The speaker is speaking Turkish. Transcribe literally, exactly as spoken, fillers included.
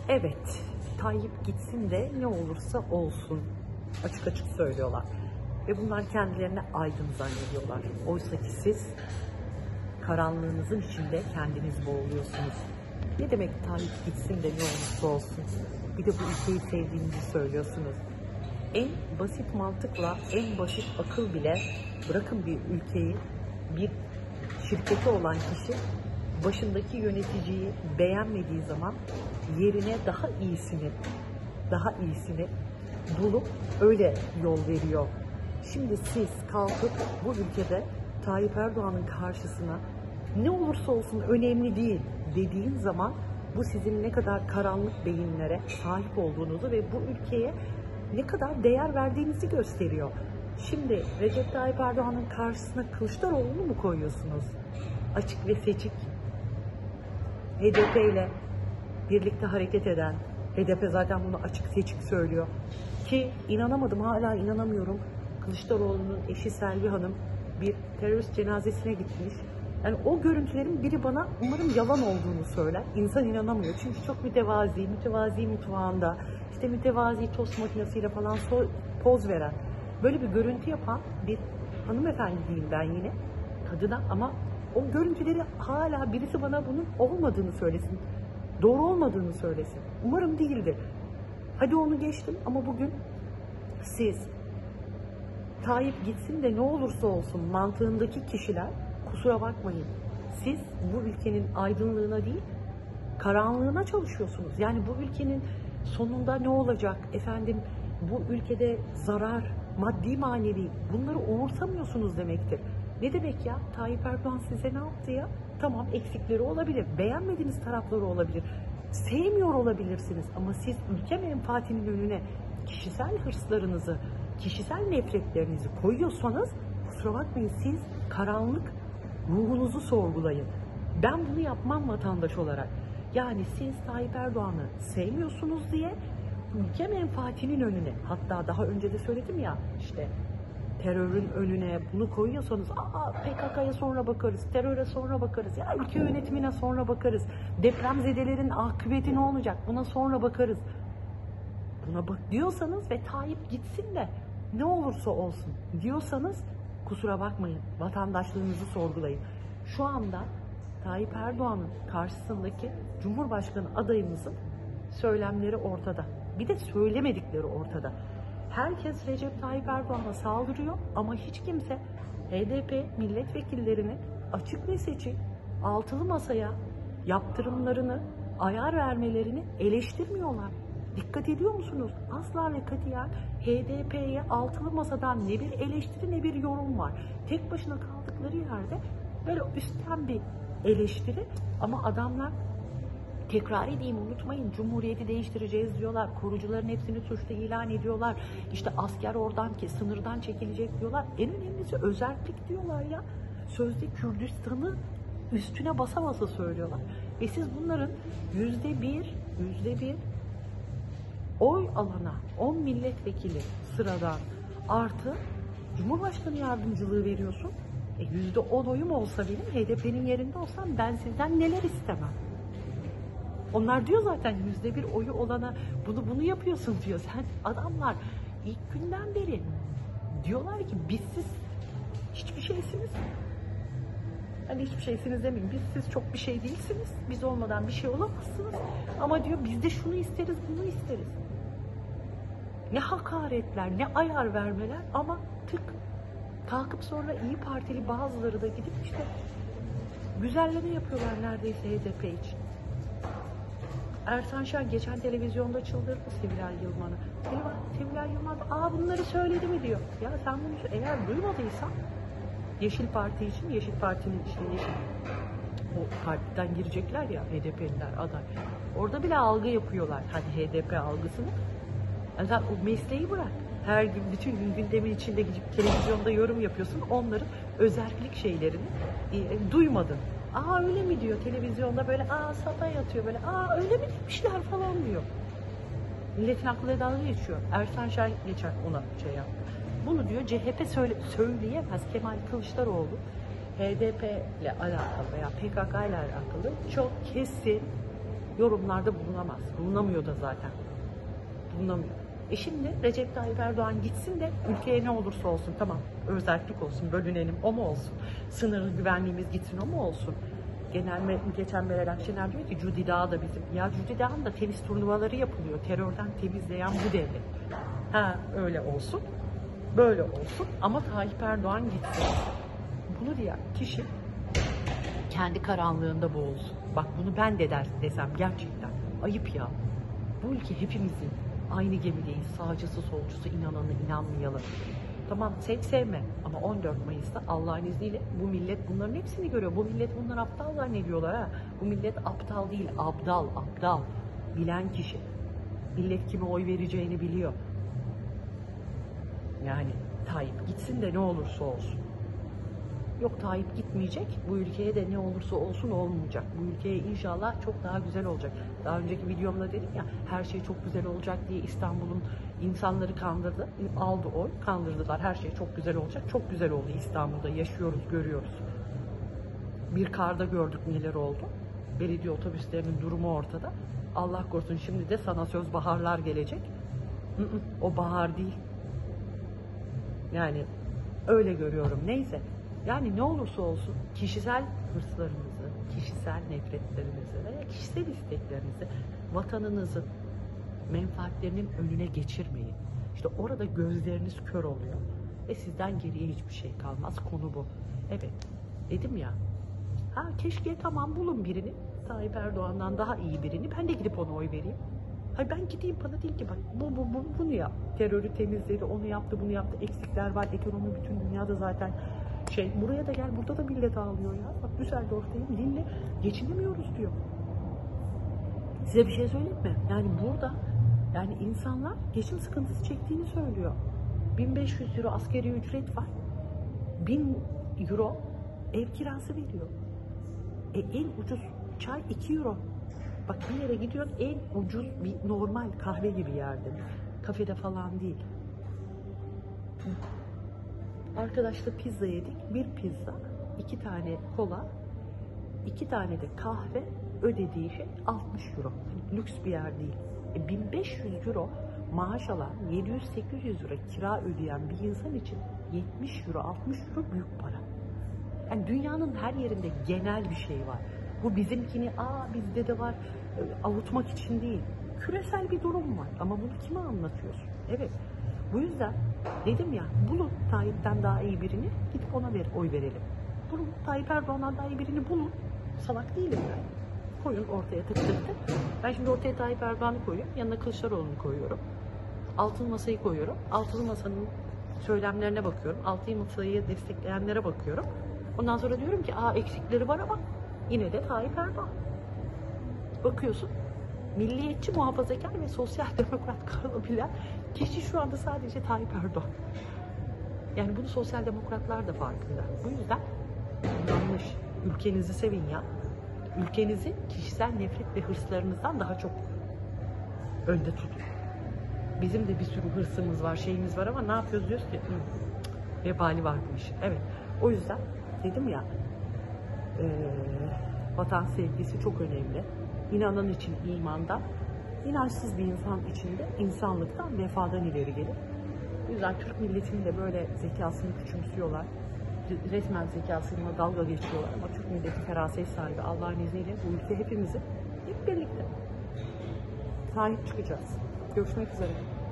Evet, Tayyip gitsin de ne olursa olsun açık açık söylüyorlar. Ve bunlar kendilerini aydın zannediyorlar. Oysa ki siz karanlığınızın içinde kendiniz boğuluyorsunuz. Ne demek Tayyip gitsin de ne olursa olsun? Bir de bu ülkeyi sevdiğinizi söylüyorsunuz. En basit mantıkla, en basit akıl bile bırakın bir ülkeyi, bir şirketi olan kişi başındaki yöneticiyi beğenmediği zaman yerine daha iyisini, daha iyisini bulup öyle yol veriyor. Şimdi siz kalkıp bu ülkede Tayyip Erdoğan'ın karşısına ne olursa olsun önemli değil dediğin zaman bu sizin ne kadar karanlık beyinlere sahip olduğunuzu ve bu ülkeye ne kadar değer verdiğinizi gösteriyor. Şimdi Recep Tayyip Erdoğan'ın karşısına Kılıçdaroğlu'nu mu koyuyorsunuz? Açık ve seçik, H D P ile birlikte hareket eden, H D P zaten bunu açık seçik söylüyor. Ki inanamadım, hala inanamıyorum. Kılıçdaroğlu'nun eşi Selvi Hanım bir terörist cenazesine gitmiş. Yani o görüntülerin biri bana umarım yalan olduğunu söyler. İnsan inanamıyor. Çünkü çok mütevazi, mütevazi mutfağında, işte mütevazi tost makinesiyle falan so poz veren, böyle bir görüntü yapan bir hanımefendi diyeyim ben yine, kadına, ama o görüntüleri hala birisi bana bunun olmadığını söylesin. Doğru olmadığını söylesin. Umarım değildir. Hadi onu geçtim ama bugün siz Tayyip gitsin de ne olursa olsun mantığındaki kişiler, kusura bakmayın, siz bu ülkenin aydınlığına değil karanlığına çalışıyorsunuz. Yani bu ülkenin sonunda ne olacak efendim, bu ülkede zarar, maddi manevi, bunları umursamıyorsunuz demektir. Ne demek ya? Tayyip Erdoğan size ne yaptı ya? Tamam, eksikleri olabilir, beğenmediğiniz tarafları olabilir, sevmiyor olabilirsiniz ama siz ülke menfaatinin önüne kişisel hırslarınızı, kişisel nefretlerinizi koyuyorsanız kusura bakmayın, siz karanlık ruhunuzu sorgulayın. Ben bunu yapmam vatandaş olarak. Yani siz Tayyip Erdoğan'ı sevmiyorsunuz diye ülke menfaatinin önüne, hatta daha önce de söyledim ya, işte terörün önüne bunu koyuyorsanız, aa P K K'ya sonra bakarız, teröre sonra bakarız, ya ülke yönetimine sonra bakarız, depremzedelerin akıbeti ne olacak buna sonra bakarız. Buna bak diyorsanız ve Tayyip gitsin de ne olursa olsun diyorsanız kusura bakmayın, vatandaşlığınızı sorgulayın. Şu anda Tayyip Erdoğan'ın karşısındaki Cumhurbaşkanı adayımızın söylemleri ortada. Bir de söylemedikleri ortada. Herkes Recep Tayyip Erdoğan'a saldırıyor ama hiç kimse H D P milletvekillerini açık ve seçik altılı masaya yaptırımlarını, ayar vermelerini eleştirmiyorlar. Dikkat ediyor musunuz? Asla ve katiyen H D P'ye altılı masadan ne bir eleştiri ne bir yorum var. Tek başına kaldıkları yerde böyle üstten bir eleştiri ama adamlar, tekrar edeyim unutmayın, Cumhuriyeti değiştireceğiz diyorlar. Korucuların hepsini suçlu ilan ediyorlar. İşte asker oradan ki sınırdan çekilecek diyorlar. En önemlisi özellik diyorlar ya. Sözde Kürdistan'ı üstüne basa basa söylüyorlar. Ve siz bunların yüzde bir, yüzde bir oy alana on milletvekili sıradan artı Cumhurbaşkanı yardımcılığı veriyorsun. E yüzde on oyum olsa benim, H D P'nin yerinde olsam ben sizden neler istemem. Onlar diyor zaten yüzde bir oyu olana bunu bunu yapıyorsun diyor. Sen, adamlar ilk günden beri diyorlar ki biz siz hiçbir şeysiniz. Hani hiçbir şeysiniz demeyeyim. Biz siz çok bir şey değilsiniz. Biz olmadan bir şey olamazsınız. Ama diyor biz de şunu isteriz, bunu isteriz. Ne hakaretler, ne ayar vermeler ama tık. Kalkıp sonra İyi Partili bazıları da gidip işte güzelleme yapıyorlar neredeyse H D P için. Ersan Şen geçen televizyonda çıldırdı Sevilay Yılmaz'ı. Sevilay Yılmaz, aa bunları söyledi mi diyor. Ya sen bunu eğer duymadıysan, Yeşil Parti için, Yeşil Parti'nin işte Yeşil, o partiden girecekler ya H D P'liler aday. Orada bile algı yapıyorlar, hani H D P algısını. Yani sen o mesleği bırak. Her gün bütün gün gündemin içinde gidip televizyonda yorum yapıyorsun. Onların özellik şeylerini e, duymadın. Aa öyle mi diyor televizyonda, böyle aa sata yatıyor, böyle aa öyle mi demişler falan diyor. Milletin aklına dalga geçiyor. Ersan Şen geçen ona şey yaptı. Bunu diyor C H P söyle, söyleyemez. Kemal Kılıçdaroğlu H D P ile alakalı veya P K K ile alakalı çok kesin yorumlarda bulunamaz. Bulunamıyor da zaten. Bulunamıyor. E şimdi Recep Tayyip Erdoğan gitsin de ülkeye ne olursa olsun, tamam özellik olsun, bölünelim o mu olsun, sınırlı güvenliğimiz gitsin o mu olsun. Genel geçen Meral Akşener diyor ki Cudi Dağı da bizim. Ya Cudi Dağı'nda tenis turnuvaları yapılıyor. Terörden temizleyen bu devlet. Ha öyle olsun. Böyle olsun. Ama Tayyip Erdoğan gitsin. Bunu diyen kişi kendi karanlığında boğulsun. Bak bunu ben de der, desem gerçekten ayıp ya. Bu ülke hepimizin. Aynı gemideyiz. Sağcısı, solcusu, inananı, inanmayalı. Tamam sev sevme ama on dört Mayıs'ta Allah'ın izniyle bu millet bunların hepsini görüyor. Bu millet bunlar aptal zannediyorlar ha. Bu millet aptal değil, abdal, aptal. Bilen kişi. Millet kime oy vereceğini biliyor. Yani Tayyip gitsin de ne olursa olsun. Yok Tayyip gitmeyecek, bu ülkeye de ne olursa olsun olmayacak. Bu ülkeye inşallah çok daha güzel olacak. Daha önceki videomda dedim ya, her şey çok güzel olacak diye İstanbul'un insanları kandırdı. Aldı oy, kandırdılar. Her şey çok güzel olacak. Çok güzel oldu İstanbul'da. Yaşıyoruz, görüyoruz. Bir karda gördük neler oldu. Belediye otobüslerinin durumu ortada. Allah korusun şimdi de sana söz baharlar gelecek. O bahar değil. Yani öyle görüyorum. Neyse. Yani ne olursa olsun kişisel hırslarınızı, kişisel nefretlerinizi veya kişisel isteklerinizi vatanınızın menfaatlerinin önüne geçirmeyin. İşte orada gözleriniz kör oluyor ve sizden geriye hiçbir şey kalmaz. Konu bu. Evet, dedim ya, ha keşke tamam bulun birini, Tayyip Erdoğan'dan daha iyi birini, ben de gidip ona oy vereyim. Hayır ben gideyim, bana değil ki bak bu, bu, bu bunu yap. Terörü temizledi, onu yaptı, bunu yaptı. Eksikler var, ekonomi bütün dünyada zaten şey. Buraya da gel, burada da millet ağlıyor ya. Bak Düsseldorf'tayım, Lille geçinemiyoruz diyor. Size bir şey söyleyeyim mi? Yani burada yani insanlar geçim sıkıntısı çektiğini söylüyor. bin beş yüz euro askeri ücret var. bin euro ev kirası veriyor. E, en ucuz çay iki euro. Bak bir yere gidiyorsun, en ucuz bir normal kahve gibi yerde. Kafede falan değil. Arkadaşla pizza yedik. Bir pizza, iki tane kola, iki tane de kahve, ödediği şey altmış euro. Yani lüks bir yer değil. E, bin beş yüz euro maaş alan, yedi yüz sekiz yüz euro kira ödeyen bir insan için yetmiş euro, altmış euro büyük para. Yani dünyanın her yerinde genel bir şey var. Bu bizimkini, aa bizde de var, avutmak için değil. Küresel bir durum var. Ama bunu kime anlatıyorsun? Evet. Bu yüzden dedim ya, bulun Tayyip'ten daha iyi birini, gidip ona ver, oy verelim. Bulun Tayyip Erdoğan'dan daha iyi birini bulun. Salak değilim ben. Koyun ortaya tık tık tık. Ben şimdi ortaya Tayyip Erdoğan'ı koyuyorum. Yanına Kılıçdaroğlu'nu koyuyorum. Altılı Masa'yı koyuyorum. Altılı Masa'nın söylemlerine bakıyorum. Altılı Masa'yı destekleyenlere bakıyorum. Ondan sonra diyorum ki aa eksikleri var ama yine de Tayyip Erdoğan. Bakıyorsun milliyetçi, muhafazakar ve sosyal demokrat kalabilen kişi şu anda sadece Tayyip Erdoğan. Yani bunu sosyal demokratlar da farkında. Bu yüzden yanlış. Ülkenizi sevin ya. Ülkenizi kişisel nefret ve hırslarınızdan daha çok önde tutun. Bizim de bir sürü hırsımız var, şeyimiz var ama ne yapıyoruz diyoruz ki Hı, vebali var bu işin. Evet. O yüzden dedim ya e, vatan sevgisi çok önemli. İnanan için imandan, inançsız bir insan için de insanlıktan, vefadan ileri gelir. O yüzden Türk milletinin de böyle zekasını küçümsüyorlar. Resmen zekasıyla dalga geçiyorlar ama Türk milleti feraset sahibi. Allah'ın izniyle bu ülke hepimizi hep birlikte sahip çıkacağız. Görüşmek üzere.